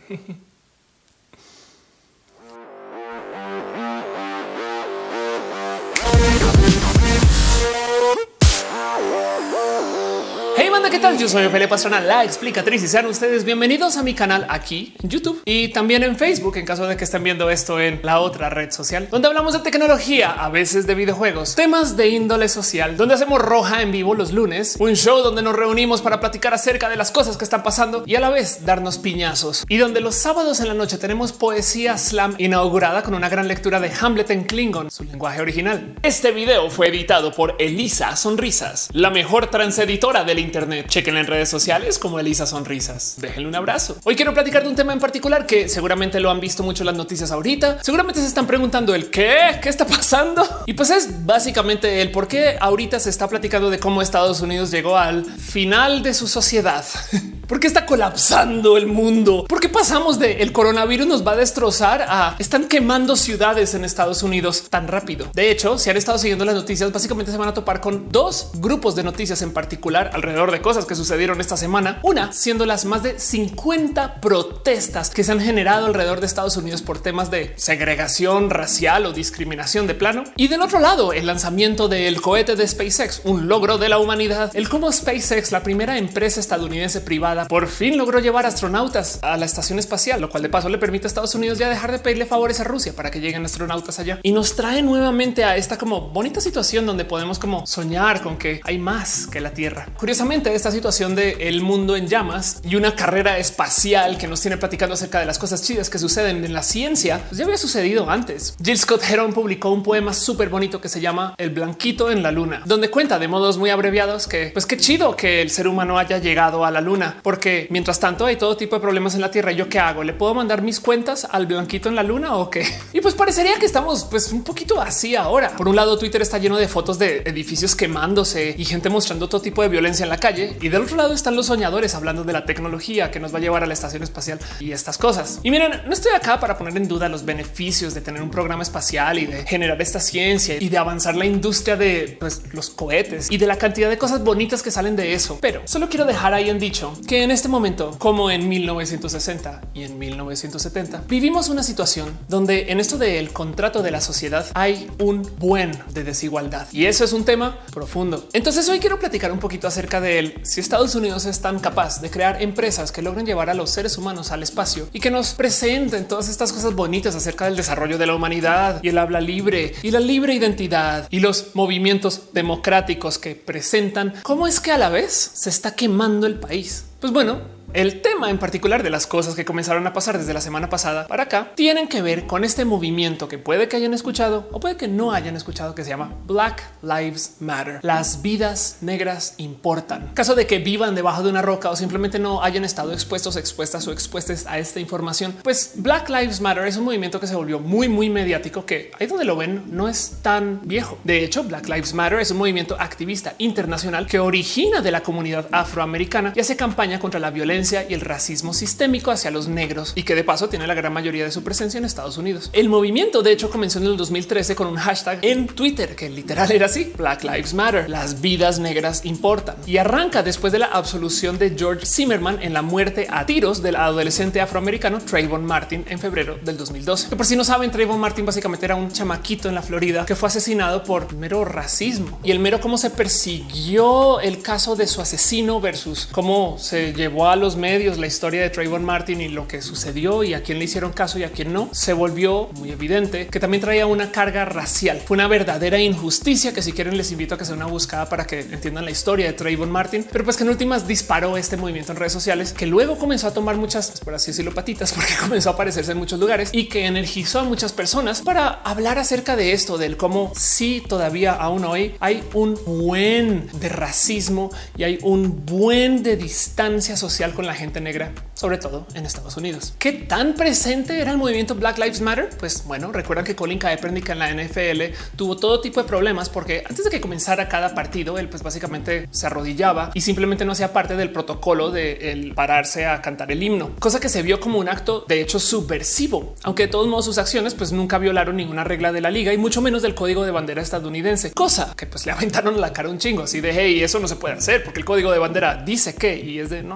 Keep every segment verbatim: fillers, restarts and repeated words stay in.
Hey banda, ¿qué tal? Yo soy Ophelia Pastrana, la explicatriz, y sean ustedes bienvenidos a mi canal aquí en YouTube y también en Facebook, en caso de que estén viendo esto en la otra red social, donde hablamos de tecnología, a veces de videojuegos, temas de índole social, donde hacemos roja en vivo los lunes, un show donde nos reunimos para platicar acerca de las cosas que están pasando y a la vez darnos piñazos, y donde los sábados en la noche tenemos poesía slam inaugurada con una gran lectura de Hamlet en Klingon, su lenguaje original. Este video fue editado por Elisa Sonrisas, la mejor transeditora del internet. Chequen en redes sociales como Elisa Sonrisas. Déjenle un abrazo. Hoy quiero platicar de un tema en particular que seguramente lo han visto mucho en las noticias ahorita. Seguramente se están preguntando el qué, qué está pasando. Y pues es básicamente el por qué ahorita se está platicando de cómo Estados Unidos llegó al final de su sociedad. ¿Por qué está colapsando el mundo? ¿Por qué pasamos de el coronavirus nos va a destrozar a están quemando ciudades en Estados Unidos tan rápido? De hecho, si han estado siguiendo las noticias, básicamente se van a topar con dos grupos de noticias en particular alrededor de cosas que sucedieron esta semana. Una siendo las más de cincuenta protestas que se han generado alrededor de Estados Unidos por temas de segregación racial o discriminación de plano. Y del otro lado, el lanzamiento del cohete de SpaceX, un logro de la humanidad. El cómo SpaceX, la primera empresa estadounidense privada, por fin logró llevar astronautas a la estación espacial, lo cual de paso le permite a Estados Unidos ya dejar de pedirle favores a Rusia para que lleguen astronautas allá, y nos trae nuevamente a esta como bonita situación donde podemos como soñar con que hay más que la Tierra. Curiosamente, esta situación de el mundo en llamas y una carrera espacial que nos tiene platicando acerca de las cosas chidas que suceden en la ciencia, pues ya había sucedido antes. Jill Scott Heron publicó un poema súper bonito que se llama El Blanquito en la Luna, donde cuenta de modos muy abreviados que pues qué chido que el ser humano haya llegado a la Luna, porque mientras tanto hay todo tipo de problemas en la Tierra. ¿Yo qué hago? ¿Le puedo mandar mis cuentas al blanquito en la Luna o qué? Y pues parecería que estamos pues un poquito así ahora. Por un lado, Twitter está lleno de fotos de edificios quemándose y gente mostrando todo tipo de violencia en la calle, y del otro lado están los soñadores hablando de la tecnología que nos va a llevar a la estación espacial y estas cosas. Y miren, no estoy acá para poner en duda los beneficios de tener un programa espacial y de generar esta ciencia y de avanzar la industria de pues, los cohetes y de la cantidad de cosas bonitas que salen de eso, pero solo quiero dejar ahí en dicho que en este momento, como en mil novecientos sesenta y en mil novecientos setenta, vivimos una situación donde en esto del contrato de la sociedad hay un buen de desigualdad, y eso es un tema profundo. Entonces hoy quiero platicar un poquito acerca de él. Si Estados Unidos es tan capaz de crear empresas que logren llevar a los seres humanos al espacio y que nos presenten todas estas cosas bonitas acerca del desarrollo de la humanidad y el habla libre y la libre identidad y los movimientos democráticos que presentan, ¿cómo es que a la vez se está quemando el país? Pues bueno, el tema en particular de las cosas que comenzaron a pasar desde la semana pasada para acá tienen que ver con este movimiento que puede que hayan escuchado o puede que no hayan escuchado, que se llama Black Lives Matter. Las vidas negras importan. Caso de que vivan debajo de una roca o simplemente no hayan estado expuestos, expuestas o expuestas a esta información, pues Black Lives Matter es un movimiento que se volvió muy, muy mediático, que ahí donde lo ven no es tan viejo. De hecho, Black Lives Matter es un movimiento activista internacional que origina de la comunidad afroamericana y hace campaña contra la violencia y el racismo sistémico hacia los negros, y que de paso tiene la gran mayoría de su presencia en Estados Unidos. El movimiento de hecho comenzó en el dos mil trece con un hashtag en Twitter que literal era así: Black Lives Matter, las vidas negras importan, y arranca después de la absolución de George Zimmerman en la muerte a tiros del adolescente afroamericano Trayvon Martin en febrero del dos mil doce. Que por si no saben, Trayvon Martin básicamente era un chamaquito en la Florida que fue asesinado por mero racismo, y el mero cómo se persiguió el caso de su asesino versus cómo se llevó a los medios la historia de Trayvon Martin y lo que sucedió y a quién le hicieron caso y a quién no, se volvió muy evidente que también traía una carga racial. Fue una verdadera injusticia que si quieren les invito a que sea una buscada para que entiendan la historia de Trayvon Martin, pero pues que en últimas disparó este movimiento en redes sociales que luego comenzó a tomar muchas, pues por así decirlo, patitas, porque comenzó a aparecerse en muchos lugares y que energizó a muchas personas para hablar acerca de esto, del cómo sí todavía aún hoy hay un buen de racismo y hay un buen de distancia social con la gente negra, sobre todo en Estados Unidos. ¿Qué tan presente era el movimiento Black Lives Matter? Pues bueno, recuerdan que Colin Kaepernick en la N F L tuvo todo tipo de problemas porque antes de que comenzara cada partido, él pues básicamente se arrodillaba y simplemente no hacía parte del protocolo de el pararse a cantar el himno, cosa que se vio como un acto de hecho subversivo, aunque de todos modos sus acciones pues nunca violaron ninguna regla de la liga y mucho menos del código de bandera estadounidense, cosa que pues le aventaron la cara un chingo así de hey, eso no se puede hacer porque el código de bandera dice que, y es de no, no dice que.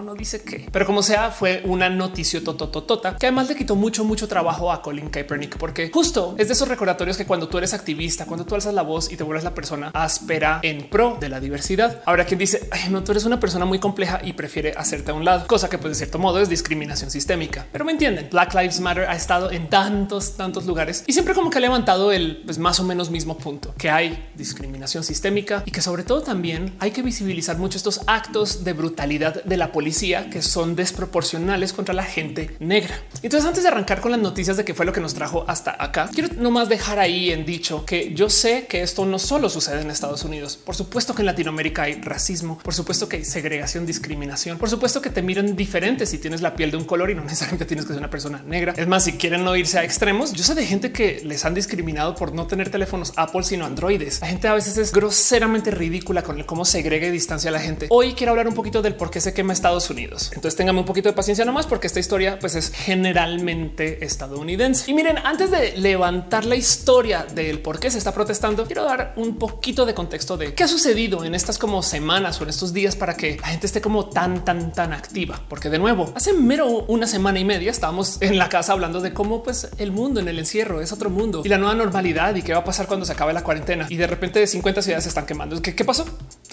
qué. Pero como sea, fue una noticia totototota que además le quitó mucho, mucho trabajo a Colin Kaepernick, porque justo es de esos recordatorios que cuando tú eres activista, cuando tú alzas la voz y te vuelves la persona áspera en pro de la diversidad, habrá quien dice, ay, no, tú eres una persona muy compleja y prefiere hacerte a un lado, cosa que pues de cierto modo es discriminación sistémica. Pero me entienden, Black Lives Matter ha estado en tantos, tantos lugares y siempre como que ha levantado el pues más o menos mismo punto, que hay discriminación sistémica y que sobre todo también hay que visibilizar mucho estos actos de brutalidad de la policía que son desproporcionales contra la gente negra. Entonces, antes de arrancar con las noticias de qué fue lo que nos trajo hasta acá, quiero nomás dejar ahí en dicho que yo sé que esto no solo sucede en Estados Unidos. Por supuesto que en Latinoamérica hay racismo, por supuesto que hay segregación, discriminación, por supuesto que te miran diferente si tienes la piel de un color y no necesariamente tienes que ser una persona negra. Es más, si quieren no irse a extremos, yo sé de gente que les han discriminado por no tener teléfonos Apple sino androides. La gente a veces es groseramente ridícula con el cómo segrega y distancia a la gente. Hoy quiero hablar un poquito del por qué se quema Estados Unidos. Entonces téngame un poquito de paciencia nomás porque esta historia pues es generalmente estadounidense. Y miren, antes de levantar la historia del por qué se está protestando, quiero dar un poquito de contexto de qué ha sucedido en estas como semanas o en estos días para que la gente esté como tan, tan, tan activa. Porque de nuevo, hace mero una semana y media estábamos en la casa hablando de cómo pues el mundo en el encierro es otro mundo y la nueva normalidad y qué va a pasar cuando se acabe la cuarentena. Y de repente de cincuenta ciudades se están quemando. ¿Qué, qué pasó?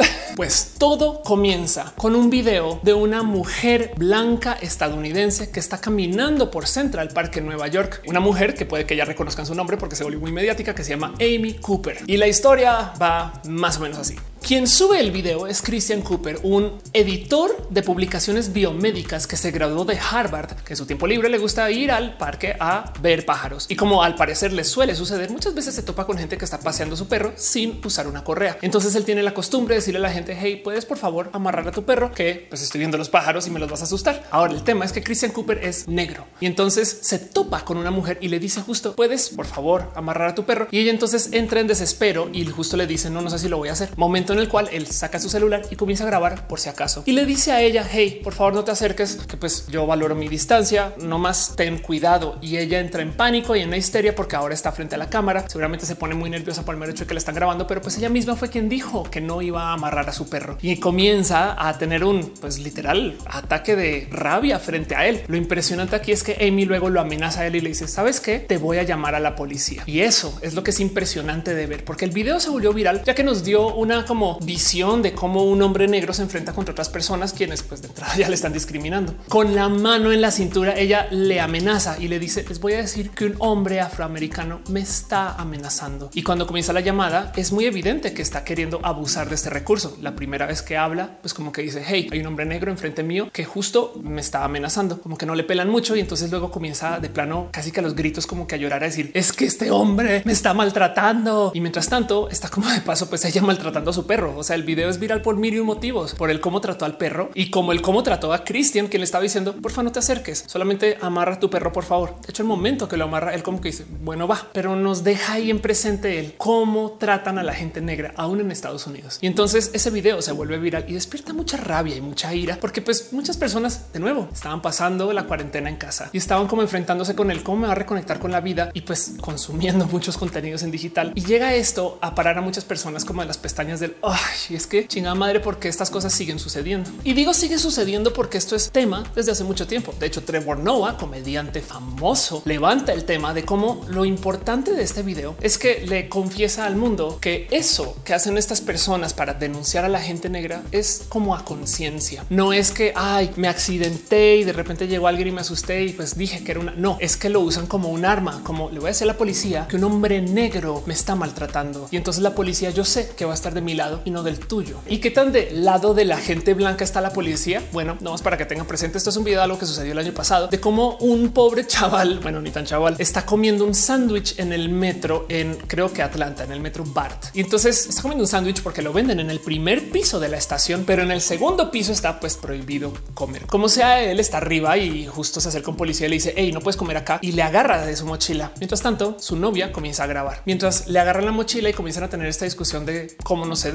Pues todo comienza con un video de una mujer blanca estadounidense que está caminando por Central Park en Nueva York. Una mujer que puede que ya reconozcan su nombre porque se volvió muy mediática, que se llama Amy Cooper. Y la historia va más o menos así. Quien sube el video es Christian Cooper, un editor de publicaciones biomédicas que se graduó de Harvard, que en su tiempo libre le gusta ir al parque a ver pájaros. Y como al parecer le suele suceder, muchas veces se topa con gente que está paseando su perro sin usar una correa. Entonces él tiene la costumbre de decirle a la gente, hey, puedes por favor amarrar a tu perro que pues estoy viendo los pájaros y me los vas a asustar. Ahora el tema es que Christian Cooper es negro y entonces se topa con una mujer y le dice justo, puedes por favor amarrar a tu perro. Y ella entonces entra en desespero y justo le dice, no, no sé si lo voy a hacer. Momento en el cual él saca su celular y comienza a grabar por si acaso y le dice a ella, hey, por favor no te acerques, que pues yo valoro mi distancia, no más ten cuidado. Y ella entra en pánico y en una histeria porque ahora está frente a la cámara. Seguramente se pone muy nerviosa por el mero hecho de que le están grabando, pero pues ella misma fue quien dijo que no iba a amarrar a su perro y comienza a tener un pues literal ataque de rabia frente a él. Lo impresionante aquí es que Amy luego lo amenaza a él y le dice, ¿sabes qué? Te voy a llamar a la policía. Y eso es lo que es impresionante de ver, porque el video se volvió viral ya que nos dio una como visión de cómo un hombre negro se enfrenta contra otras personas quienes pues de entrada ya le están discriminando. Con la mano en la cintura ella le amenaza y le dice, les voy a decir que un hombre afroamericano me está amenazando. Y cuando comienza la llamada es muy evidente que está queriendo abusar de este recurso. La primera vez que habla pues como que dice, hey, hay un hombre negro enfrente mío que justo me está amenazando, como que no le pelan mucho y entonces luego comienza de plano casi que a los gritos como que a llorar, a decir, es que este hombre me está maltratando. Y mientras tanto está como de paso pues ella maltratando a su perro. O sea, el video es viral por mil y un motivos, por el cómo trató al perro y como el cómo trató a Christian, quien le estaba diciendo, porfa, no te acerques, solamente amarra a tu perro, por favor. De hecho, el momento que lo amarra, él como que dice, bueno, va, pero nos deja ahí en presente el cómo tratan a la gente negra aún en Estados Unidos. Y entonces ese video se vuelve viral y despierta mucha rabia y mucha ira, porque pues muchas personas de nuevo estaban pasando la cuarentena en casa y estaban como enfrentándose con el cómo me va a reconectar con la vida y pues consumiendo muchos contenidos en digital. Y llega esto a parar a muchas personas como de las pestañas del ay, y es que chingada madre, porque estas cosas siguen sucediendo. Y digo sigue sucediendo porque esto es tema desde hace mucho tiempo. De hecho, Trevor Noah, comediante famoso, levanta el tema de cómo lo importante de este video es que le confiesa al mundo que eso que hacen estas personas para denunciar a la gente negra es como a conciencia. No es que ay, me accidenté y de repente llegó alguien y me asusté y pues dije que era una. No, es que lo usan como un arma, como le voy a decir a la policía que un hombre negro me está maltratando. Y entonces la policía yo sé que va a estar de mi lado y no del tuyo. ¿Y qué tan de lado de la gente blanca está la policía? Bueno, no más para que tengan presente. Esto es un video de algo que sucedió el año pasado de cómo un pobre chaval, bueno, ni tan chaval, está comiendo un sándwich en el metro en creo que Atlanta, en el metro BART. Y entonces está comiendo un sándwich porque lo venden en el primer piso de la estación, pero en el segundo piso está pues prohibido comer. Como sea, él está arriba y justo se acerca un policía y le dice, hey, no puedes comer acá, y le agarra de su mochila. Mientras tanto, su novia comienza a grabar mientras le agarran la mochila y comienzan a tener esta discusión de cómo no se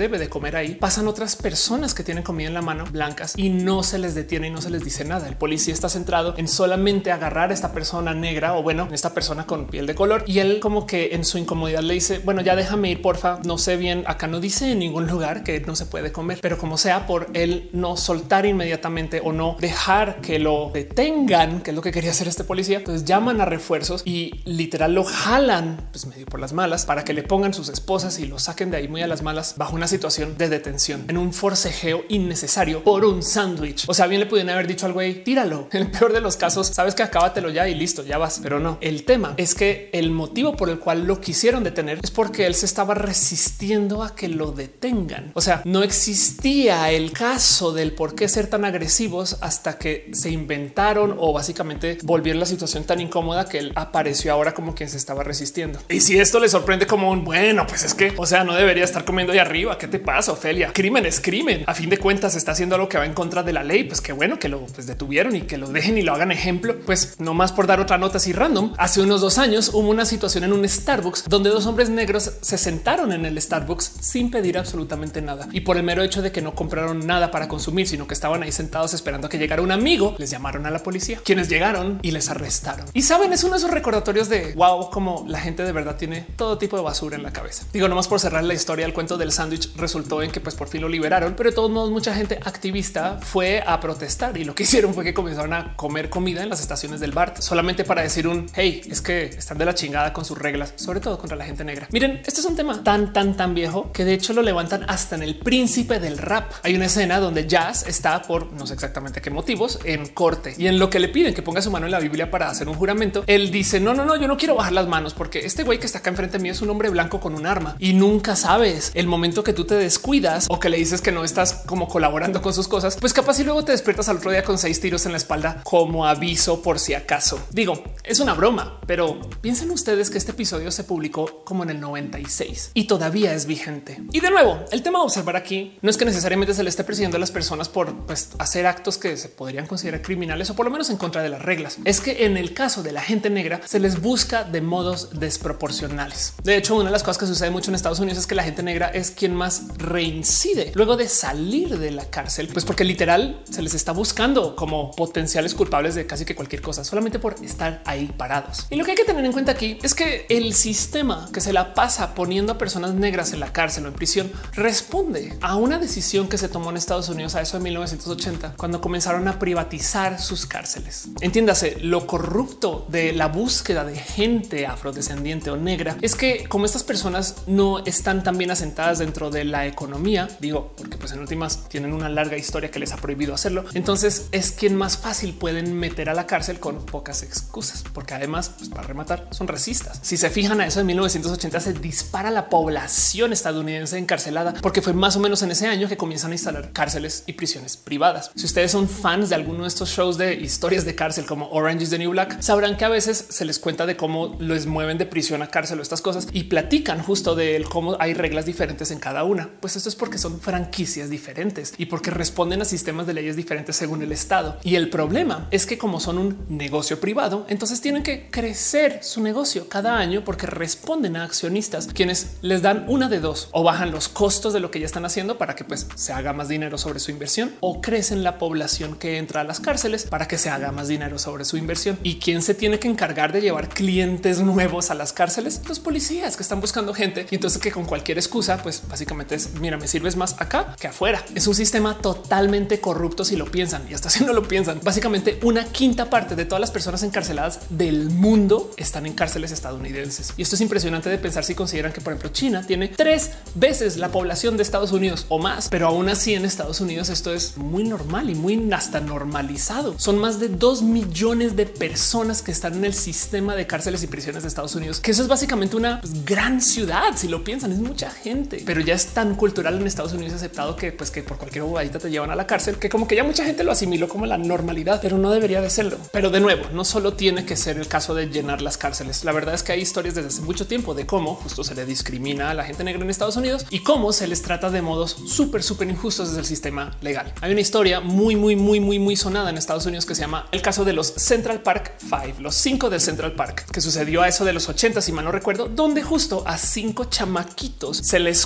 debe de comer ahí, pasan otras personas que tienen comida en la mano, blancas, y no se les detiene y no se les dice nada. El policía está centrado en solamente agarrar a esta persona negra o bueno, esta persona con piel de color, y él como que en su incomodidad le dice, bueno, ya déjame ir, porfa, no sé bien, acá no dice en ningún lugar que no se puede comer, pero como sea, por él no soltar inmediatamente o no dejar que lo detengan, que es lo que quería hacer este policía, entonces llaman a refuerzos y literal lo jalan pues medio por las malas para que le pongan sus esposas y lo saquen de ahí muy a las malas bajo una situación de detención en un forcejeo innecesario por un sándwich. O sea, bien le pudieron haber dicho al güey, tíralo. En el peor de los casos, sabes que acábatelo ya y listo, ya vas. Pero no, el tema es que el motivo por el cual lo quisieron detener es porque él se estaba resistiendo a que lo detengan. O sea, no existía el caso del por qué ser tan agresivos hasta que se inventaron o básicamente volvieron la situación tan incómoda que él apareció ahora como quien se estaba resistiendo. Y si esto le sorprende como un bueno, pues es que, o sea, no debería estar comiendo ahí arriba. ¿Qué te pasa, Ofelia? Crimen es crimen. A fin de cuentas está haciendo algo que va en contra de la ley. Pues qué bueno que lo pues, detuvieron y que lo dejen y lo hagan ejemplo. Pues no más por dar otra nota así random. Hace unos dos años hubo una situación en un Starbucks donde dos hombres negros se sentaron en el Starbucks sin pedir absolutamente nada. Y por el mero hecho de que no compraron nada para consumir, sino que estaban ahí sentados esperando a que llegara un amigo, les llamaron a la policía, quienes llegaron y les arrestaron. Y saben, es uno de esos recordatorios de wow, como la gente de verdad tiene todo tipo de basura en la cabeza. Digo, nomás por cerrar la historia, el cuento del sándwich resultó en que pues por fin lo liberaron, pero de todos modos mucha gente activista fue a protestar y lo que hicieron fue que comenzaron a comer comida en las estaciones del B A R T solamente para decir un hey, es que están de la chingada con sus reglas, sobre todo contra la gente negra. Miren, este es un tema tan, tan, tan viejo que de hecho lo levantan hasta en El Príncipe del Rap. Hay una escena donde Jazz está por no sé exactamente qué motivos en corte y en lo que le piden que ponga su mano en la Biblia para hacer un juramento, él dice no, no, no, yo no quiero bajar las manos porque este güey que está acá enfrente mío es un hombre blanco con un arma y nunca sabes el momento que tú te descuidas o que le dices que no estás como colaborando con sus cosas, pues capaz y luego te despiertas al otro día con seis tiros en la espalda como aviso por si acaso. Digo, es una broma, pero piensen ustedes que este episodio se publicó como en el noventa y seis y todavía es vigente. Y de nuevo, el tema a observar aquí no es que necesariamente se le esté persiguiendo a las personas por pues, hacer actos que se podrían considerar criminales o por lo menos en contra de las reglas. Es que en el caso de la gente negra se les busca de modos desproporcionales. De hecho, una de las cosas que sucede mucho en Estados Unidos es que la gente negra es quien más reincide luego de salir de la cárcel, pues porque literal se les está buscando como potenciales culpables de casi que cualquier cosa solamente por estar ahí parados. Y lo que hay que tener en cuenta aquí es que el sistema que se la pasa poniendo a personas negras en la cárcel o en prisión responde a una decisión que se tomó en Estados Unidos a eso de mil novecientos ochenta, cuando comenzaron a privatizar sus cárceles. Entiéndase, lo corrupto de la búsqueda de gente afrodescendiente o negra es que como estas personas no están tan bien asentadas dentro de la economía, digo, porque pues en últimas tienen una larga historia que les ha prohibido hacerlo, entonces es quien más fácil pueden meter a la cárcel con pocas excusas, porque además, pues para rematar, son racistas. Si se fijan a eso de mil novecientos ochenta se dispara la población estadounidense encarcelada porque fue más o menos en ese año que comienzan a instalar cárceles y prisiones privadas. Si ustedes son fans de alguno de estos shows de historias de cárcel como Orange is the New Black, sabrán que a veces se les cuenta de cómo les mueven de prisión a cárcel o estas cosas y platican justo de cómo hay reglas diferentes en cada una. Pues esto es porque son franquicias diferentes y porque responden a sistemas de leyes diferentes según el estado. Y el problema es que como son un negocio privado, entonces tienen que crecer su negocio cada año porque responden a accionistas quienes les dan una de dos: o bajan los costos de lo que ya están haciendo para que pues se haga más dinero sobre su inversión, o crecen la población que entra a las cárceles para que se haga más dinero sobre su inversión. ¿Y quién se tiene que encargar de llevar clientes nuevos a las cárceles? Los policías, que están buscando gente y entonces que con cualquier excusa pues básicamente es mira, me sirves más acá que afuera. Es un sistema totalmente corrupto si lo piensan, y hasta si no lo piensan, básicamente una quinta parte de todas las personas encarceladas del mundo están en cárceles estadounidenses. Y esto es impresionante de pensar si consideran que por ejemplo China tiene tres veces la población de Estados Unidos o más, pero aún así en Estados Unidos esto es muy normal y muy hasta normalizado. Son más de dos millones de personas que están en el sistema de cárceles y prisiones de Estados Unidos, que eso es básicamente una pues, gran ciudad. Si lo piensan, es mucha gente, pero ya es tan cultural en Estados Unidos aceptado que pues que por cualquier bobadita te llevan a la cárcel, que como que ya mucha gente lo asimiló como la normalidad, pero no debería de serlo. Pero de nuevo, no solo tiene que ser el caso de llenar las cárceles. La verdad es que hay historias desde hace mucho tiempo de cómo justo se le discrimina a la gente negra en Estados Unidos y cómo se les trata de modos súper, súper injustos desde el sistema legal. Hay una historia muy, muy, muy, muy, muy sonada en Estados Unidos que se llama el caso de los Central Park Five, los cinco del Central Park, que sucedió a eso de los ochenta, si mal no recuerdo, donde justo a cinco chamaquitos se les culpa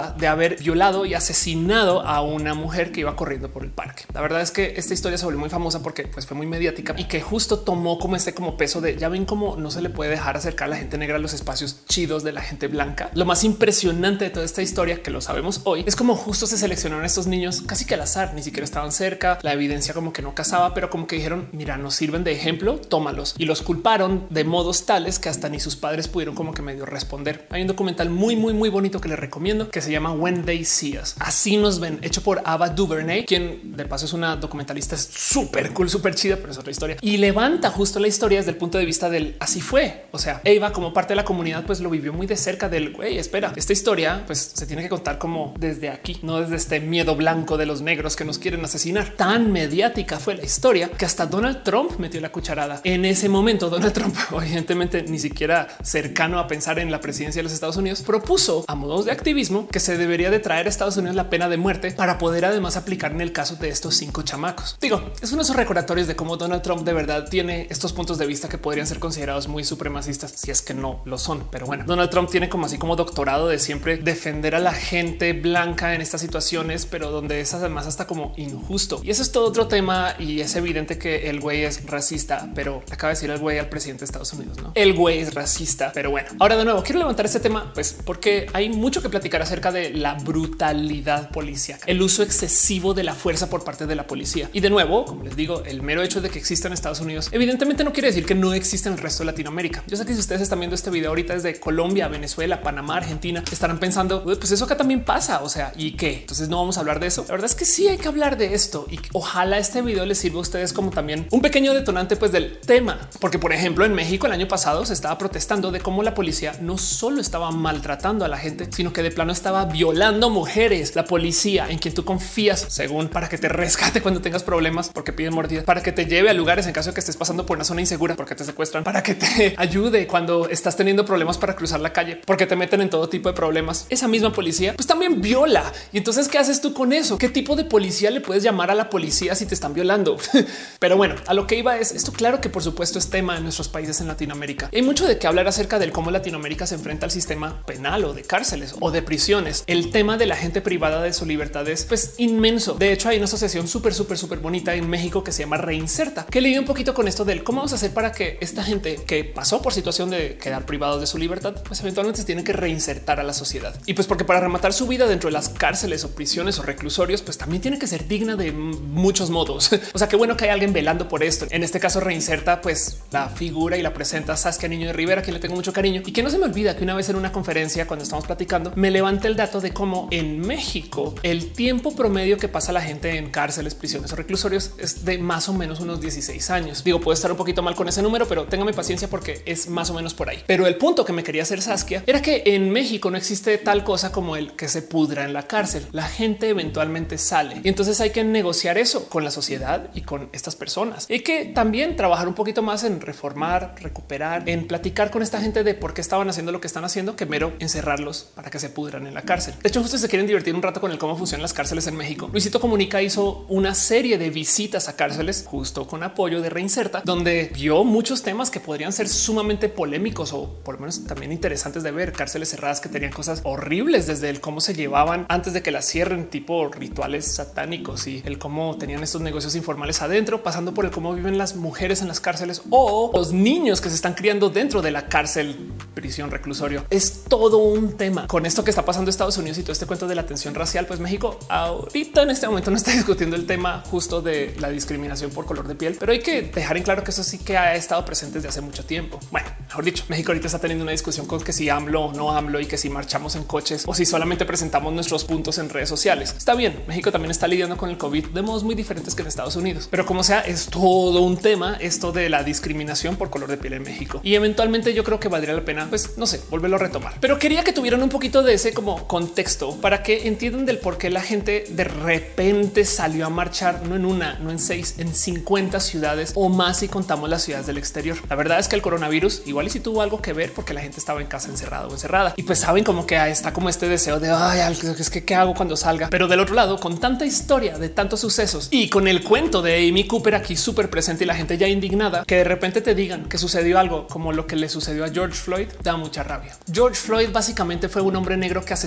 acusada de haber violado y asesinado a una mujer que iba corriendo por el parque. La verdad es que esta historia se volvió muy famosa porque pues, fue muy mediática y que justo tomó como este como peso de ya ven cómo no se le puede dejar acercar a la gente negra a los espacios chidos de la gente blanca. Lo más impresionante de toda esta historia, que lo sabemos hoy, es como justo se seleccionaron estos niños casi que al azar, ni siquiera estaban cerca, la evidencia como que no casaba, pero como que dijeron, mira, nos sirven de ejemplo, tómalos, y los culparon de modos tales que hasta ni sus padres pudieron como que medio responder. Hay un documental muy, muy, muy bonito que les recomiendo que se llama When They See Us. Así nos ven, hecho por Ava DuVernay, quien de paso es una documentalista súper cool, súper chida, pero es otra historia y levanta justo la historia desde el punto de vista del así fue. O sea, Eva como parte de la comunidad, pues lo vivió muy de cerca del güey. Espera, esta historia pues se tiene que contar como desde aquí, no desde este miedo blanco de los negros que nos quieren asesinar. Tan mediática fue la historia que hasta Donald Trump metió la cucharada. En ese momento, Donald Trump, evidentemente ni siquiera cercano a pensar en la presidencia de los Estados Unidos, propuso a modos de activismo que se debería de traer a Estados Unidos la pena de muerte para poder además aplicar en el caso de estos cinco chamacos. Digo, es uno de esos recordatorios de cómo Donald Trump de verdad tiene estos puntos de vista que podrían ser considerados muy supremacistas, si es que no lo son. Pero bueno, Donald Trump tiene como así como doctorado de siempre defender a la gente blanca en estas situaciones, pero donde es además hasta como injusto. Y eso es todo otro tema y es evidente que el güey es racista, pero acaba de decir el güey al presidente de Estados Unidos, ¿no? El güey es racista, pero bueno. Ahora de nuevo, quiero levantar este tema, pues porque hay mucho que platicar acerca de la brutalidad policíaca, el uso excesivo de la fuerza por parte de la policía. Y de nuevo, como les digo, el mero hecho de que exista en Estados Unidos, evidentemente no quiere decir que no exista en el resto de Latinoamérica. Yo sé que si ustedes están viendo este video ahorita desde Colombia, Venezuela, Panamá, Argentina, estarán pensando, pues eso acá también pasa. O sea, ¿y qué? Entonces no vamos a hablar de eso. La verdad es que sí hay que hablar de esto y ojalá este video les sirva a ustedes como también un pequeño detonante pues del tema. Porque por ejemplo en México el año pasado se estaba protestando de cómo la policía no solo estaba maltratando a la gente, sino que de plano estaba violando mujeres. La policía en quien tú confías según para que te rescate cuando tengas problemas porque piden mordidas, para que te lleve a lugares en caso de que estés pasando por una zona insegura porque te secuestran, para que te ayude cuando estás teniendo problemas para cruzar la calle porque te meten en todo tipo de problemas. Esa misma policía pues también viola. Y entonces ¿qué haces tú con eso? ¿Qué tipo de policía le puedes llamar a la policía si te están violando? Pero bueno, a lo que iba es esto. Claro que por supuesto es tema en nuestros países en Latinoamérica. Hay mucho de qué hablar acerca del cómo Latinoamérica se enfrenta al sistema penal o de cárceles o de prisiones. El tema de la gente privada de su libertad es pues inmenso. De hecho hay una asociación súper, súper, súper bonita en México que se llama Reinserta, que leí un poquito con esto del cómo vamos a hacer para que esta gente que pasó por situación de quedar privados de su libertad, pues eventualmente se tiene que reinsertar a la sociedad. Y pues porque para rematar su vida dentro de las cárceles o prisiones o reclusorios, pues también tiene que ser digna de muchos modos. O sea, qué bueno que hay alguien velando por esto. En este caso Reinserta pues la figura y la presenta Saskia Niño de Rivera, a quien le tengo mucho cariño y que no se me olvida que una vez en una conferencia cuando estamos platicando me levanté el dato de cómo en México el tiempo promedio que pasa la gente en cárceles, prisiones o reclusorios es de más o menos unos dieciséis años. Digo, puedo estar un poquito mal con ese número, pero téngame paciencia porque es más o menos por ahí. Pero el punto que me quería hacer Saskia era que en México no existe tal cosa como el que se pudra en la cárcel. La gente eventualmente sale y entonces hay que negociar eso con la sociedad y con estas personas. Y que también trabajar un poquito más en reformar, recuperar, en platicar con esta gente de por qué estaban haciendo lo que están haciendo, que mero encerrarlos para que se pudran en la cárcel. De hecho, justo se quieren divertir un rato con el cómo funcionan las cárceles en México. Luisito Comunica hizo una serie de visitas a cárceles justo con apoyo de Reinserta, donde vio muchos temas que podrían ser sumamente polémicos o por lo menos también interesantes de ver. Cárceles cerradas que tenían cosas horribles, desde el cómo se llevaban antes de que las cierren, tipo rituales satánicos, y el cómo tenían estos negocios informales adentro, pasando por el cómo viven las mujeres en las cárceles o los niños que se están criando dentro de la cárcel, prisión, reclusorio. Es todo un tema con esto que está pasando en Estados Unidos y todo este cuento de la tensión racial. Pues México ahorita en este momento no está discutiendo el tema justo de la discriminación por color de piel, pero hay que dejar en claro que eso sí que ha estado presente desde hace mucho tiempo. Bueno, mejor dicho, México ahorita está teniendo una discusión con que si AMLO o no AMLO y que si marchamos en coches o si solamente presentamos nuestros puntos en redes sociales. Está bien, México también está lidiando con el COVID de modos muy diferentes que en Estados Unidos, pero como sea, es todo un tema esto de la discriminación por color de piel en México y eventualmente yo creo que valdría la pena, pues no sé, volverlo a retomar. Pero quería que tuvieran un poquito de ese como contexto para que entiendan del por qué la gente de repente salió a marchar, no en una, no en seis, en cincuenta ciudades o más si contamos las ciudades del exterior. La verdad es que el coronavirus igual y si tuvo algo que ver porque la gente estaba en casa encerrado o encerrada y pues saben como que está como este deseo de ay, es que qué hago cuando salga. Pero del otro lado, con tanta historia de tantos sucesos y con el cuento de Amy Cooper aquí súper presente y la gente ya indignada, que de repente te digan que sucedió algo como lo que le sucedió a George Floyd, da mucha rabia. George Floyd básicamente fue un hombre negro que asesinó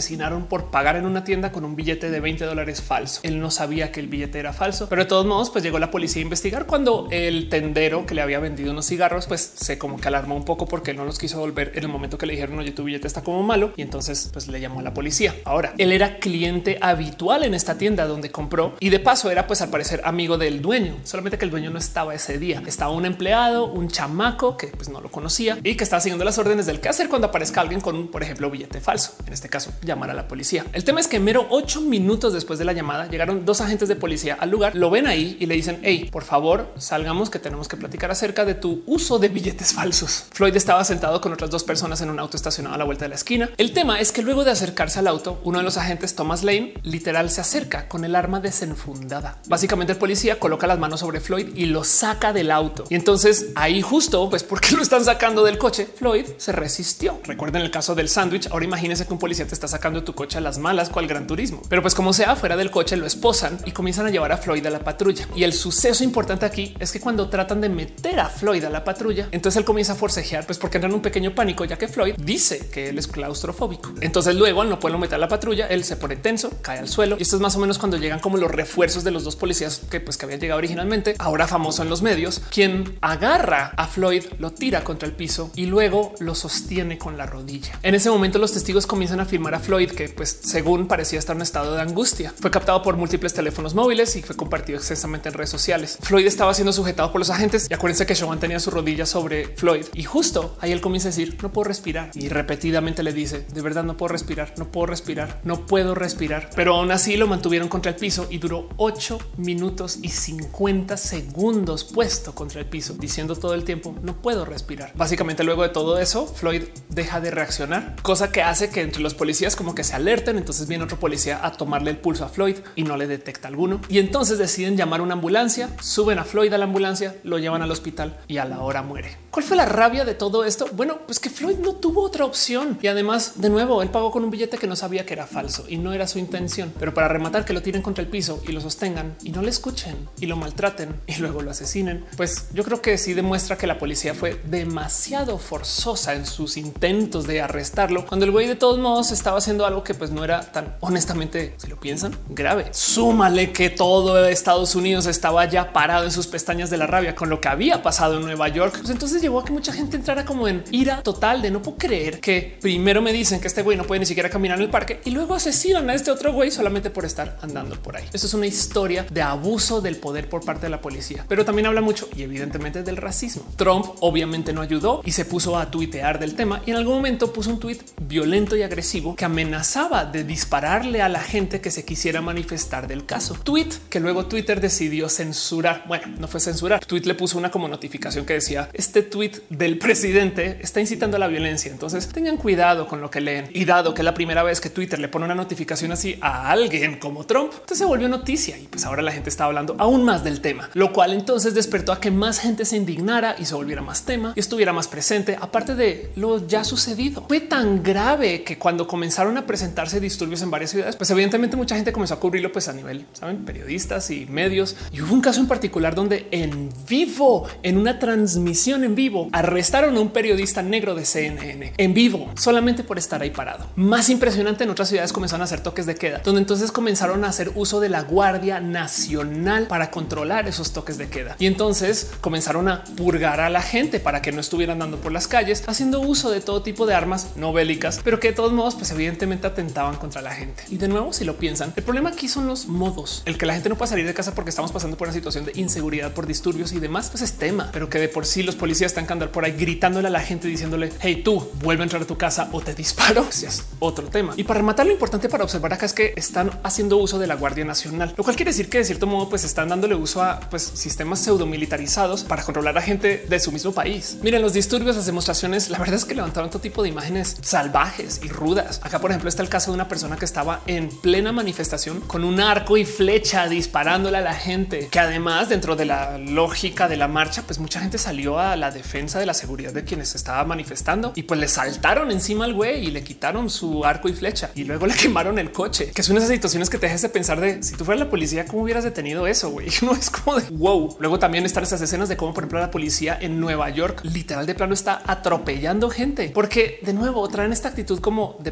asesinaron por pagar en una tienda con un billete de veinte dólares falso. Él no sabía que el billete era falso, pero de todos modos, pues llegó la policía a investigar cuando el tendero que le había vendido unos cigarros, pues se como que alarmó un poco porque él no los quiso volver en el momento que le dijeron, oye, tu billete está como malo. Y entonces pues le llamó a la policía. Ahora, él era cliente habitual en esta tienda donde compró y de paso era pues al parecer amigo del dueño, solamente que el dueño no estaba ese día. Estaba un empleado, un chamaco que pues no lo conocía y que estaba siguiendo las órdenes del qué hacer cuando aparezca alguien con un, por ejemplo, billete falso. En este caso, llamar a la policía. El tema es que mero ocho minutos después de la llamada llegaron dos agentes de policía al lugar, lo ven ahí y le dicen, hey, por favor, salgamos que tenemos que platicar acerca de tu uso de billetes falsos. Floyd estaba sentado con otras dos personas en un auto estacionado a la vuelta de la esquina. El tema es que luego de acercarse al auto, uno de los agentes, Thomas Lane, literal se acerca con el arma desenfundada. Básicamente el policía coloca las manos sobre Floyd y lo saca del auto. Y entonces ahí justo, pues porque lo están sacando del coche, Floyd se resistió. Recuerden el caso del sándwich. Ahora imagínense que un policía te está sacando de tu coche a las malas, cual Gran Turismo. Pero pues como sea, fuera del coche lo esposan y comienzan a llevar a Floyd a la patrulla. Y el suceso importante aquí es que cuando tratan de meter a Floyd a la patrulla, entonces él comienza a forcejear, pues porque entra en un pequeño pánico, ya que Floyd dice que él es claustrofóbico. Entonces luego al no poderlo meter a la patrulla, él se pone tenso, cae al suelo. Y esto es más o menos cuando llegan como los refuerzos de los dos policías que pues que habían llegado originalmente, ahora famoso en los medios, quien agarra a Floyd, lo tira contra el piso y luego lo sostiene con la rodilla. En ese momento los testigos comienzan a afirmar a Floyd que pues según parecía estar en un estado de angustia. Fue captado por múltiples teléfonos móviles y fue compartido extensamente en redes sociales. Floyd estaba siendo sujetado por los agentes y acuérdense que Chauvin tenía su rodilla sobre Floyd y justo ahí él comienza a decir no puedo respirar y repetidamente le dice de verdad no puedo respirar, no puedo respirar, no puedo respirar. Pero aún así lo mantuvieron contra el piso y duró ocho minutos y cincuenta segundos puesto contra el piso diciendo todo el tiempo no puedo respirar. Básicamente luego de todo eso Floyd deja de reaccionar, cosa que hace que entre los policías como que se alerten. Entonces viene otro policía a tomarle el pulso a Floyd y no le detecta alguno y entonces deciden llamar una ambulancia, suben a Floyd a la ambulancia, lo llevan al hospital y a la hora muere. ¿Cuál fue la rabia de todo esto? Bueno, pues que Floyd no tuvo otra opción y además de nuevo él pagó con un billete que no sabía que era falso y no era su intención, pero para rematar que lo tiren contra el piso y lo sostengan y no le escuchen y lo maltraten y luego lo asesinen, pues yo creo que sí demuestra que la policía fue demasiado forzosa en sus intentos de arrestarlo cuando el güey de todos modos estaba haciendo algo que pues no era tan honestamente, si lo piensan, grave. Súmale que todo Estados Unidos estaba ya parado en sus pestañas de la rabia con lo que había pasado en Nueva York. Pues entonces llevó a que mucha gente entrara como en ira total de no puedo creer que primero me dicen que este güey no puede ni siquiera caminar en el parque y luego asesinan a este otro güey solamente por estar andando por ahí. Esto es una historia de abuso del poder por parte de la policía, pero también habla mucho y evidentemente del racismo. Trump obviamente no ayudó y se puso a tuitear del tema y en algún momento puso un tuit violento y agresivo que amenazaba de dispararle a la gente que se quisiera manifestar del caso. Tweet que luego Twitter decidió censurar. Bueno, no fue censurar. Tweet le puso una como notificación que decía este tweet del presidente está incitando a la violencia. Entonces tengan cuidado con lo que leen. Y dado que es la primera vez que Twitter le pone una notificación así a alguien como Trump, entonces se volvió noticia y pues ahora la gente está hablando aún más del tema, lo cual entonces despertó a que más gente se indignara y se volviera más tema y estuviera más presente. Aparte de lo ya sucedido, fue tan grave que cuando comenzaron a presentarse disturbios en varias ciudades, pues evidentemente mucha gente comenzó a cubrirlo pues a nivel, saben, periodistas y medios. Y hubo un caso en particular donde en vivo, en una transmisión en vivo, arrestaron a un periodista negro de C N N en vivo solamente por estar ahí parado. Más impresionante, en otras ciudades comenzaron a hacer toques de queda, donde entonces comenzaron a hacer uso de la Guardia Nacional para controlar esos toques de queda. Y entonces comenzaron a purgar a la gente para que no estuvieran dando por las calles, haciendo uso de todo tipo de armas no bélicas, pero que de todos modos, pues evidentemente atentaban contra la gente. Y de nuevo, si lo piensan, el problema aquí son los modos. El que la gente no pueda salir de casa porque estamos pasando por una situación de inseguridad por disturbios y demás, pues es tema, pero que de por sí los policías están que andar por ahí gritándole a la gente diciéndole hey, tú vuelve a entrar a tu casa o te disparo. Pues es otro tema. Y para rematar, lo importante para observar acá es que están haciendo uso de la Guardia Nacional, lo cual quiere decir que de cierto modo pues están dándole uso a pues sistemas pseudo militarizados para controlar a gente de su mismo país. Miren, los disturbios, las demostraciones, la verdad es que levantaron todo tipo de imágenes salvajes y rudas. Acá, por ejemplo, está el caso de una persona que estaba en plena manifestación con un arco y flecha disparándole a la gente, que además dentro de la lógica de la marcha, pues mucha gente salió a la defensa de la seguridad de quienes se estaba manifestando y pues le saltaron encima al güey y le quitaron su arco y flecha y luego le quemaron el coche, que son esas situaciones que te dejas de pensar de si tú fueras la policía, ¿cómo hubieras detenido eso? Güey, no es como de wow. Luego también están esas escenas de cómo, por ejemplo, la policía en Nueva York literal de plano está atropellando gente porque de nuevo traen esta actitud como de prepotencia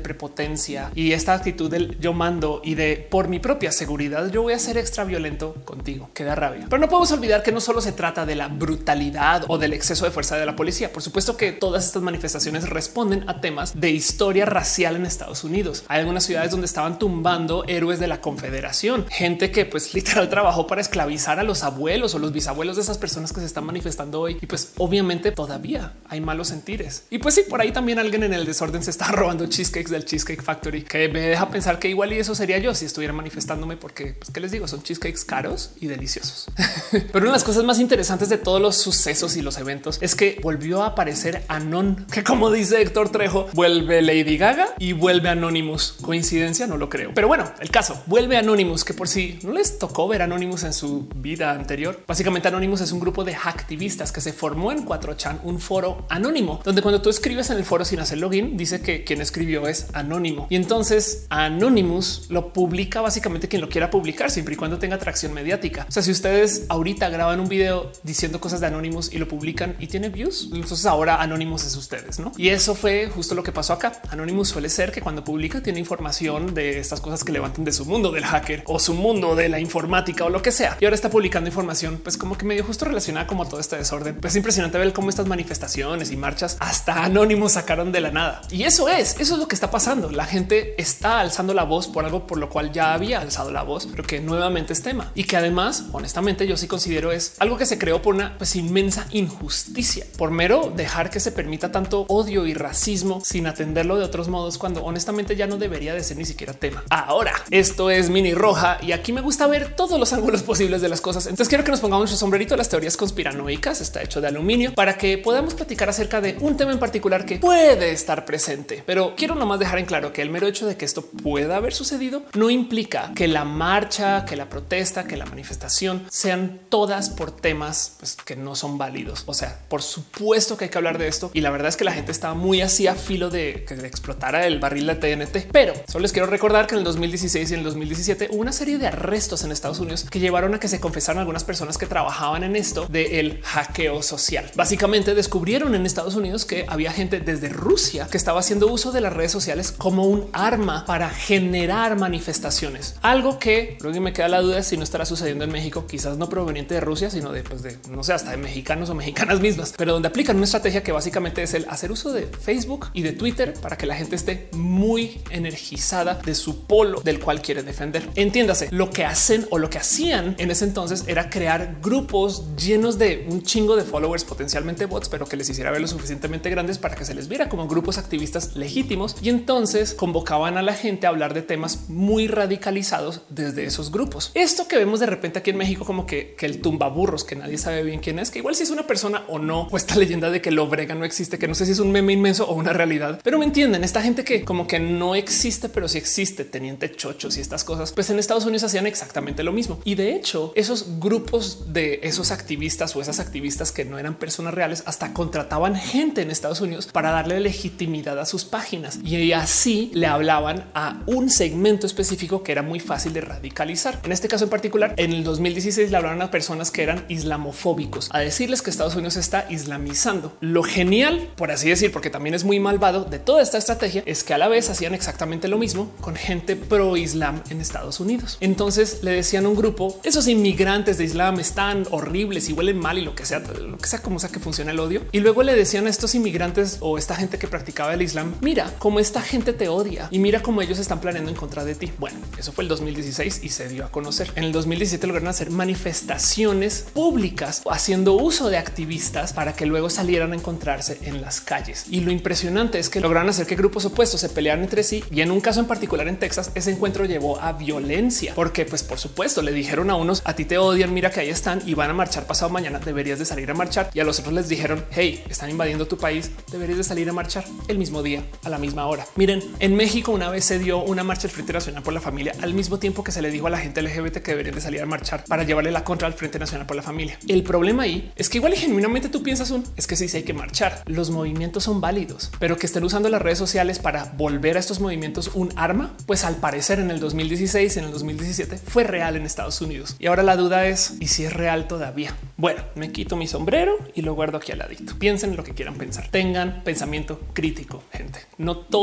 violencia y esta actitud del yo mando y de por mi propia seguridad yo voy a ser extra violento contigo, que da rabia. Pero no podemos olvidar que no solo se trata de la brutalidad o del exceso de fuerza de la policía. Por supuesto que todas estas manifestaciones responden a temas de historia racial en Estados Unidos. Hay algunas ciudades donde estaban tumbando héroes de la Confederación, gente que pues literal trabajó para esclavizar a los abuelos o los bisabuelos de esas personas que se están manifestando hoy. Y pues obviamente todavía hay malos sentires. Y pues sí, por ahí también alguien en el desorden se está robando cheesecakes del Cheesecake Factory, que me deja pensar que igual y eso sería yo si estuviera manifestándome, porque pues qué les digo, son cheesecakes caros y deliciosos. Pero una de las cosas más interesantes de todos los sucesos y los eventos es que volvió a aparecer Anon, que como dice Héctor Trejo, vuelve Lady Gaga y vuelve Anonymous. Coincidencia, no lo creo. Pero bueno, el caso vuelve Anonymous, que por si no les tocó ver Anonymous en su vida anterior. Básicamente Anonymous es un grupo de hacktivistas que se formó en cuatro chan, un foro anónimo, donde cuando tú escribes en el foro sin hacer login, dice que quien escribió es anónimo. Y entonces Anonymous lo publica básicamente quien lo quiera publicar, siempre y cuando tenga atracción mediática. O sea, si ustedes ahorita graban un video diciendo cosas de Anonymous y lo publican y tiene views, entonces ahora Anonymous es ustedes, ¿no? Y eso fue justo lo que pasó acá. Anonymous suele ser que cuando publica tiene información de estas cosas que levanten de su mundo del hacker o su mundo de la informática o lo que sea. Y ahora está publicando información pues como que medio justo relacionada como a todo este desorden. Pues es impresionante ver cómo estas manifestaciones y marchas hasta Anonymous sacaron de la nada. Y eso es, eso es lo que está pasando. La gente está alzando la voz por algo por lo cual ya había alzado la voz, pero que nuevamente es tema y que además, honestamente, yo sí considero es algo que se creó por una pues, inmensa injusticia, por mero dejar que se permita tanto odio y racismo sin atenderlo de otros modos, cuando honestamente ya no debería de ser ni siquiera tema. Ahora, esto es Mini Roja y aquí me gusta ver todos los ángulos posibles de las cosas. Entonces quiero que nos pongamos nuestro sombrerito de las teorías conspiranoicas. Está hecho de aluminio para que podamos platicar acerca de un tema en particular que puede estar presente. Pero quiero nomás dejar en claro que el mero hecho de que esto pueda haber sucedido no implica que la marcha, que la protesta, que la manifestación sean todas por temas pues, que no son válidos. O sea, por supuesto que hay que hablar de esto y la verdad es que la gente estaba muy así a filo de que le explotara el barril de T N T. Pero solo les quiero recordar que en el dos mil dieciséis y en el dos mil diecisiete hubo una serie de arrestos en Estados Unidos que llevaron a que se confesaran algunas personas que trabajaban en esto del hackeo social. Básicamente descubrieron en Estados Unidos que había gente desde Rusia que estaba haciendo uso de las redes sociales como un arma para generar manifestaciones. Algo que luego me queda la duda si no estará sucediendo en México, quizás no proveniente de Rusia, sino de, pues de no sé, hasta de mexicanos o mexicanas mismas, pero donde aplican una estrategia que básicamente es el hacer uso de Facebook y de Twitter para que la gente esté muy energizada de su polo del cual quiere defender. Entiéndase, lo que hacen o lo que hacían en ese entonces era crear grupos llenos de un chingo de followers, potencialmente bots, pero que les hiciera ver lo suficientemente grandes para que se les viera como grupos activistas legítimos. Y entonces convocaban a la gente a hablar de temas muy radicalizados desde esos grupos. Esto que vemos de repente aquí en México, como que, que el tumbaburros, que nadie sabe bien quién es, que igual si es una persona o no, o esta leyenda de que lo brega no existe, que no sé si es un meme inmenso o una realidad, pero me entienden, esta gente que como que no existe, pero sí existe, teniente chochos y estas cosas, pues en Estados Unidos hacían exactamente lo mismo. Y de hecho, esos grupos de esos activistas o esas activistas que no eran personas reales, hasta contrataban gente en Estados Unidos para darle legitimidad a sus páginas y así le hablaban a un segmento específico que era muy fácil de radicalizar. En este caso en particular, en el dos mil dieciséis le hablaron a personas que eran islamofóbicos, a decirles que Estados Unidos está islamizando. Lo genial, por así decir, porque también es muy malvado de toda esta estrategia, es que a la vez hacían exactamente lo mismo con gente pro islam en Estados Unidos. Entonces le decían a un grupo, esos inmigrantes de islam están horribles y huelen mal y lo que sea, lo que sea, como sea que funciona el odio. Y luego le decían a estos inmigrantes o esta gente que practicaba el islam, mira cómo esta gente te odia y mira cómo ellos están planeando en contra de ti. Bueno, eso fue el dos mil dieciséis y se dio a conocer. En el dos mil diecisiete lograron hacer manifestaciones públicas haciendo uso de activistas para que luego salieran a encontrarse en las calles. Y lo impresionante es que lograron hacer que grupos opuestos se pelearan entre sí. Y en un caso en particular en Texas, ese encuentro llevó a violencia, porque pues por supuesto le dijeron a unos, a ti te odian, mira que ahí están y van a marchar pasado mañana, deberías de salir a marchar. Y a los otros les dijeron, hey, están invadiendo tu país, deberías de salir a marchar el mismo día, a la misma hora. Miren, en México una vez se dio una marcha del Frente Nacional por la Familia al mismo tiempo que se le dijo a la gente L G B T que deberían de salir a marchar para llevarle la contra al Frente Nacional por la Familia. El problema ahí es que igual y genuinamente tú piensas un es que sí, sí hay que marchar. Los movimientos son válidos, pero que estén usando las redes sociales para volver a estos movimientos un arma, pues al parecer en el dos mil dieciséis, en el dos mil diecisiete fue real en Estados Unidos. Y ahora la duda es, ¿y si es real todavía? Bueno, me quito mi sombrero y lo guardo aquí al ladito. Piensen lo que quieran pensar. Tengan pensamiento crítico, gente. No todo tiene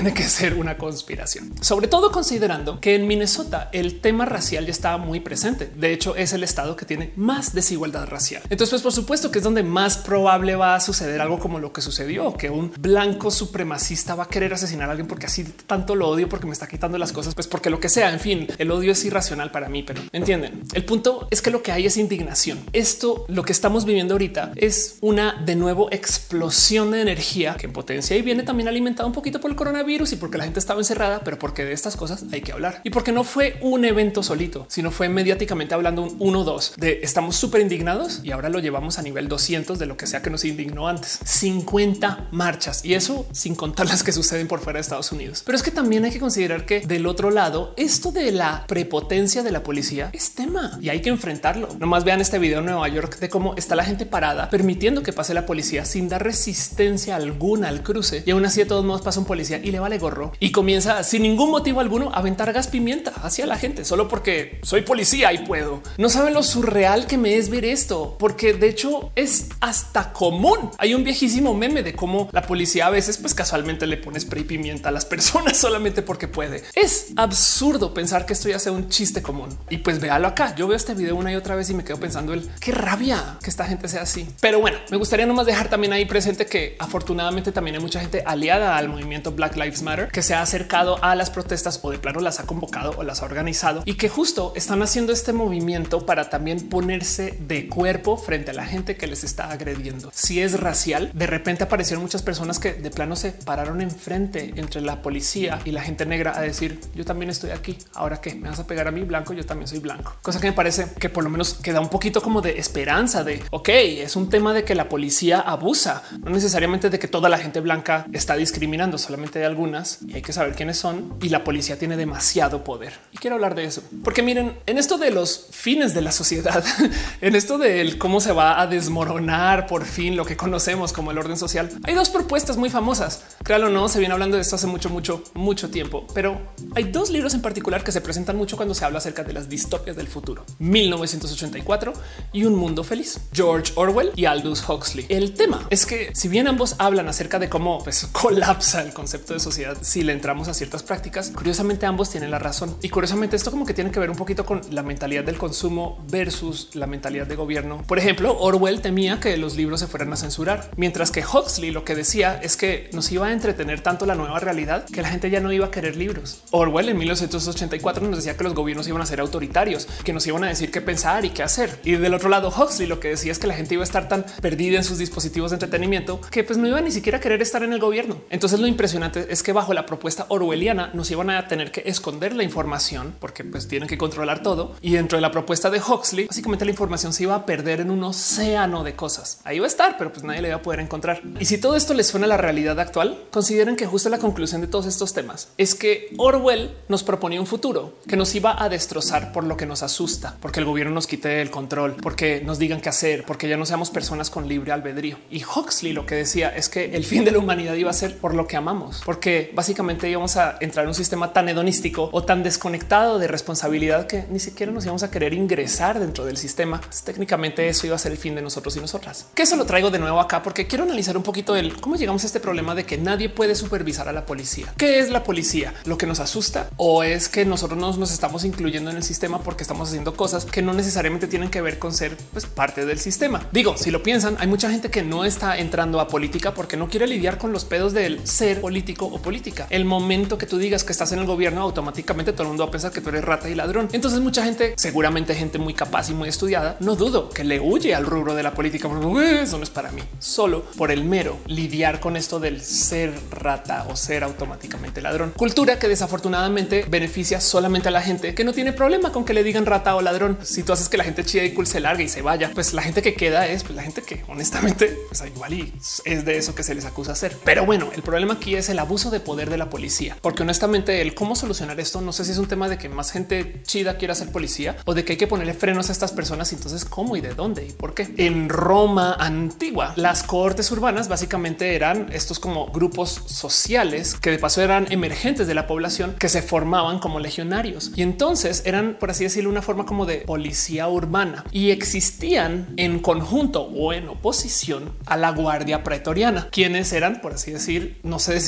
tiene que ser una conspiración, sobre todo considerando que en Minnesota el tema racial ya estaba muy presente. De hecho, es el estado que tiene más desigualdad racial. Entonces, pues por supuesto que es donde más probable va a suceder algo como lo que sucedió, que un blanco supremacista va a querer asesinar a alguien porque así tanto lo odio, porque me está quitando las cosas, pues porque lo que sea. En fin, el odio es irracional para mí, pero entienden. El punto es que lo que hay es indignación. Esto, lo que estamos viviendo ahorita, es una de nuevo explosión de energía que en potencia y viene también alimentada un poquito por el coronavirus y porque la gente estaba encerrada, pero porque de estas cosas hay que hablar y porque no fue un evento solito, sino fue mediáticamente hablando un uno dos de estamos súper indignados y ahora lo llevamos a nivel doscientos de lo que sea que nos indignó antes. cincuenta marchas y eso sin contar las que suceden por fuera de Estados Unidos. Pero es que también hay que considerar que del otro lado, esto de la prepotencia de la policía es tema y hay que enfrentarlo. Nomás vean este video en Nueva York de cómo está la gente parada permitiendo que pase la policía sin dar resistencia alguna al cruce y aún así de todos modos pasa un policía y le vale gorro y comienza sin ningún motivo alguno a aventar gas pimienta hacia la gente solo porque soy policía y puedo. No saben lo surreal que me es ver esto, porque de hecho es hasta común. Hay un viejísimo meme de cómo la policía a veces pues casualmente le pone spray pimienta a las personas solamente porque puede. Es absurdo pensar que esto ya sea un chiste común y pues véalo acá. Yo veo este video una y otra vez y me quedo pensando el qué rabia que esta gente sea así. Pero bueno, me gustaría nomás dejar también ahí presente que afortunadamente también hay mucha gente aliada al movimiento Black Lives Matter que se ha acercado a las protestas o de plano las ha convocado o las ha organizado y que justo están haciendo este movimiento para también ponerse de cuerpo frente a la gente que les está agrediendo. Si es racial, de repente aparecieron muchas personas que de plano se pararon enfrente entre la policía y la gente negra a decir yo también estoy aquí. Ahora que me vas a pegar a mí blanco, yo también soy blanco. Cosa que me parece que por lo menos queda un poquito como de esperanza de ok, es un tema de que la policía abusa, no necesariamente de que toda la gente blanca está discriminando, solamente de algunas y hay que saber quiénes son y la policía tiene demasiado poder. Y quiero hablar de eso porque miren, en esto de los fines de la sociedad, en esto de cómo se va a desmoronar por fin lo que conocemos como el orden social, hay dos propuestas muy famosas. Créalo o no, se viene hablando de esto hace mucho, mucho, mucho tiempo, pero hay dos libros en particular que se presentan mucho cuando se habla acerca de las distopias del futuro: mil novecientos ochenta y cuatro y Un Mundo Feliz, George Orwell y Aldous Huxley. El tema es que si bien ambos hablan acerca de cómo pues, colapsa el concepto de sociedad si le entramos a ciertas prácticas, curiosamente ambos tienen la razón. Y curiosamente esto como que tiene que ver un poquito con la mentalidad del consumo versus la mentalidad de gobierno. Por ejemplo, Orwell temía que los libros se fueran a censurar, mientras que Huxley lo que decía es que nos iba a entretener tanto la nueva realidad que la gente ya no iba a querer libros. Orwell en mil novecientos ochenta y cuatro nos decía que los gobiernos iban a ser autoritarios, que nos iban a decir qué pensar y qué hacer. Y del otro lado, Huxley lo que decía es que la gente iba a estar tan perdida en sus dispositivos de entretenimiento que pues no iba ni siquiera a querer estar en el gobierno. Entonces lo impresionante es que bajo la propuesta orwelliana nos iban a tener que esconder la información porque pues tienen que controlar todo. Y dentro de la propuesta de Huxley, básicamente la información se iba a perder en un océano de cosas. Ahí va a estar, pero pues nadie le iba a poder encontrar. Y si todo esto les suena a la realidad actual, consideren que justo la conclusión de todos estos temas es que Orwell nos proponía un futuro que nos iba a destrozar por lo que nos asusta, porque el gobierno nos quite el control, porque nos digan qué hacer, porque ya no seamos personas con libre albedrío. Y Huxley lo que decía es que el fin de la humanidad iba a ser por lo que amamos, porque básicamente íbamos a entrar en un sistema tan hedonístico o tan desconectado de responsabilidad que ni siquiera nos íbamos a querer ingresar dentro del sistema. Entonces, técnicamente eso iba a ser el fin de nosotros y nosotras. Que eso lo traigo de nuevo acá porque quiero analizar un poquito el cómo llegamos a este problema de que nadie puede supervisar a la policía. ¿Qué es la policía? ¿Lo que nos asusta o es que nosotros nos, nos estamos incluyendo en el sistema porque estamos haciendo cosas que no necesariamente tienen que ver con ser pues, parte del sistema? Digo, si lo piensan, hay mucha gente que no está entrando a política porque no quiere lidiar con los pedos del ser político o política. El momento que tú digas que estás en el gobierno, automáticamente todo el mundo va a pensar que tú eres rata y ladrón. Entonces mucha gente, seguramente gente muy capaz y muy estudiada, no dudo que le huye al rubro de la política. Porque eso no es para mí, solo por el mero lidiar con esto del ser rata o ser automáticamente ladrón. Cultura que desafortunadamente beneficia solamente a la gente que no tiene problema con que le digan rata o ladrón. Si tú haces que la gente chida y cool se largue y se vaya, pues la gente que queda es pues, la gente que honestamente pues, igual y es de eso que se les acusa hacer. Pero bueno, el problema aquí es el abuso de poder de la policía, porque honestamente el cómo solucionar esto no sé si es un tema de que más gente chida quiera ser policía o de que hay que ponerle frenos a estas personas. Entonces, ¿cómo y de dónde y por qué? En Roma antigua, las cohortes urbanas básicamente eran estos como grupos sociales que de paso eran emergentes de la población que se formaban como legionarios y entonces eran, por así decirlo, una forma como de policía urbana y existían en conjunto o en oposición a la guardia pretoriana, quienes eran, por así decir, no sé decir si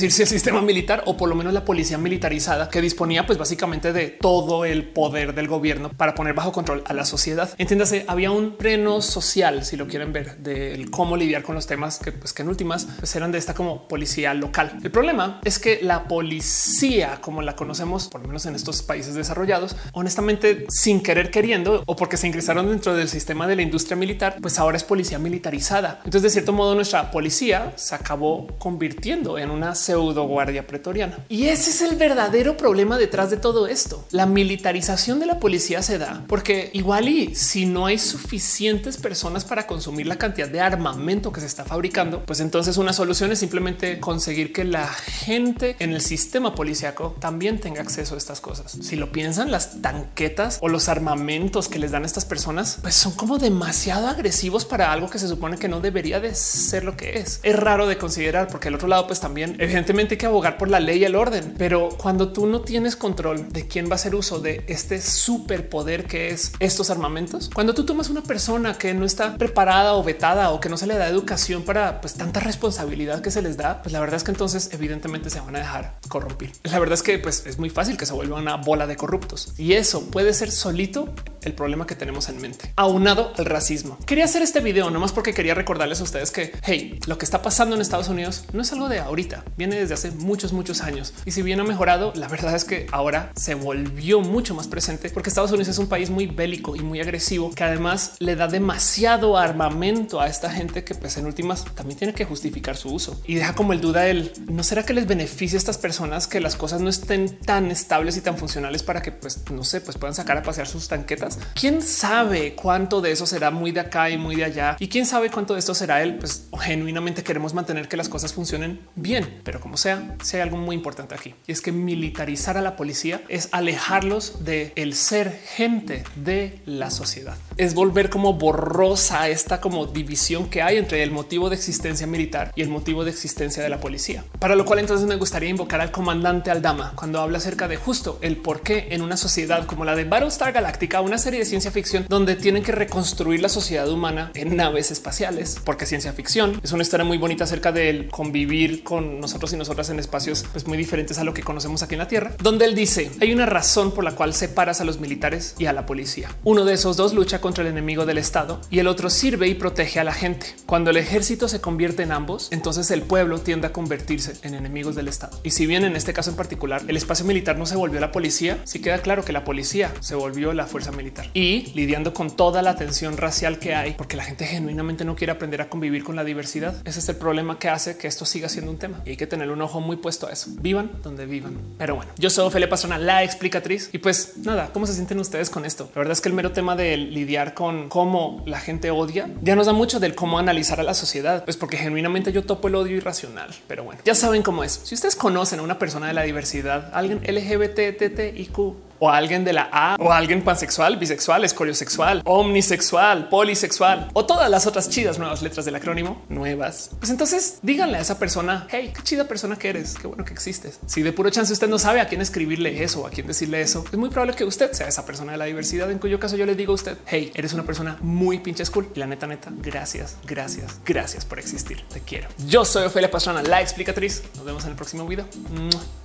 sistema militar, o por lo menos la policía militarizada, que disponía pues básicamente de todo el poder del gobierno para poner bajo control a la sociedad. Entiéndase, había un freno social, si lo quieren ver, del cómo lidiar con los temas que, pues, que en últimas pues, eran de esta como policía local. El problema es que la policía, como la conocemos, por lo menos en estos países desarrollados, honestamente, sin querer queriendo o porque se ingresaron dentro del sistema de la industria militar, pues ahora es policía militarizada. Entonces, de cierto modo, nuestra policía se acabó convirtiendo en una pseudo guardia pretoriana. Y ese es el verdadero problema detrás de todo esto. La militarización de la policía se da porque igual y si no hay suficientes personas para consumir la cantidad de armamento que se está fabricando, pues entonces una solución es simplemente conseguir que la gente en el sistema policíaco también tenga acceso a estas cosas. Si lo piensan, las tanquetas o los armamentos que les dan a estas personas, pues son como demasiado agresivos para algo que se supone que no debería de ser lo que es. Es raro de considerar porque al otro lado, pues también evidentemente hay que abogar por la ley y el orden, pero cuando tú no tienes control de quién va a hacer uso de este superpoder que es estos armamentos, cuando tú tomas una persona que no está preparada o vetada o que no se le da educación para pues tanta responsabilidad que se les da, pues la verdad es que entonces evidentemente se van a dejar corrompir. La verdad es que pues es muy fácil que se vuelva una bola de corruptos y eso puede ser solito el problema que tenemos en mente, aunado al racismo. Quería hacer este video nomás porque quería recordarles a ustedes que hey, lo que está pasando en Estados Unidos no es algo de ahorita, viene desde hace muchos, muchos años y si bien ha mejorado, la verdad es que ahora se volvió mucho más presente porque Estados Unidos es un país muy bélico y muy agresivo que además le da demasiado armamento a esta gente que pues en últimas también tiene que justificar su uso y deja como el duda el no será que les beneficia a estas personas que las cosas no estén tan estables y tan funcionales para que pues no sé, pues puedan sacar a pasear sus tanquetas. Quién sabe cuánto de eso será muy de acá y muy de allá y quién sabe cuánto de esto será él. Pues genuinamente queremos mantener que las cosas funcionen bien, pero como sea, si hay algo muy importante aquí y es que militarizar a la policía es alejarlos de el ser gente de la sociedad, es volver como borrosa esta como división que hay entre el motivo de existencia militar y el motivo de existencia de la policía. Para lo cual entonces me gustaría invocar al comandante Aldama cuando habla acerca de justo el por qué en una sociedad como la de Battlestar Galactica, una serie de ciencia ficción donde tienen que reconstruir la sociedad humana en naves espaciales, porque ciencia ficción es una historia muy bonita acerca del convivir con nosotros y nosotras en espacios pues muy diferentes a lo que conocemos aquí en la Tierra, donde él dice hay una razón por la cual separas a los militares y a la policía. Uno de esos dos lucha contra el enemigo del Estado y el otro sirve y protege a la gente. Cuando el ejército se convierte en ambos, entonces el pueblo tiende a convertirse en enemigos del Estado. Y si bien en este caso en particular el espacio militar no se volvió la policía, sí queda claro que la policía se volvió la fuerza militar y lidiando con toda la tensión racial que hay porque la gente genuinamente no quiere aprender a convivir con la diversidad. Ese es el problema que hace que esto siga siendo un tema y hay que tener un ojo muy puesto a eso. Vivan donde vivan. Pero bueno, yo soy Ophelia Pastrana, la explicatriz y pues nada, ¿cómo se sienten ustedes con esto? La verdad es que el mero tema de lidiar con cómo la gente odia ya nos da mucho del cómo analizar a la sociedad, pues porque genuinamente yo topo el odio irracional. Pero bueno, ya saben cómo es. Si ustedes conocen a una persona de la diversidad, alguien L G B T, T T I Q o alguien de la A o alguien pansexual, bisexual, escoriosexual, omnisexual, polisexual o todas las otras chidas nuevas letras del acrónimo nuevas, pues entonces díganle a esa persona, hey, qué chida persona que eres, qué bueno que existes. Si de puro chance usted no sabe a quién escribirle eso o a quién decirle eso, es muy probable que usted sea esa persona de la diversidad, en cuyo caso yo le digo a usted, hey, eres una persona muy pinche cool y la neta, neta, gracias, gracias, gracias por existir. Te quiero. Yo soy Ophelia Pastrana, la explicatriz. Nos vemos en el próximo video.